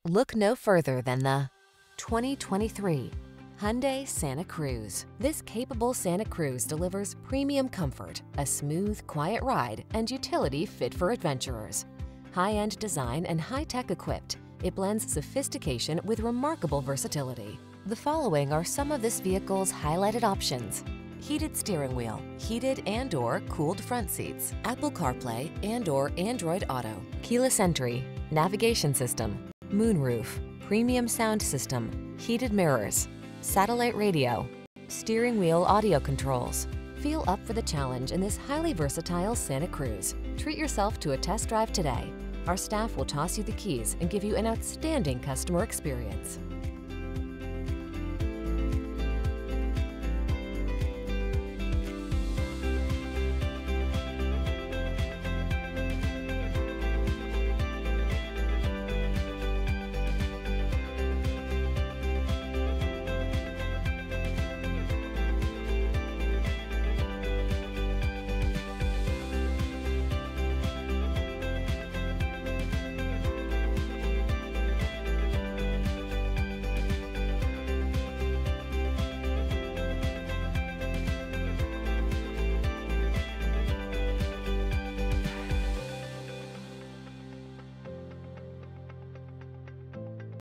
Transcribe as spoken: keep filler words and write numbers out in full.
Look no further than the twenty twenty-three Hyundai Santa Cruz. This capable Santa Cruz delivers premium comfort, a smooth, quiet ride, and utility fit for adventurers. High-end design and high-tech equipped, it blends sophistication with remarkable versatility. The following are some of this vehicle's highlighted options: heated steering wheel, heated and or cooled front seats, Apple CarPlay and or Android Auto, keyless entry, navigation system, moonroof, premium sound system, heated mirrors, satellite radio, steering wheel audio controls. Feel up for the challenge in this highly versatile Santa Cruz. Treat yourself to a test drive today. Our staff will toss you the keys and give you an outstanding customer experience.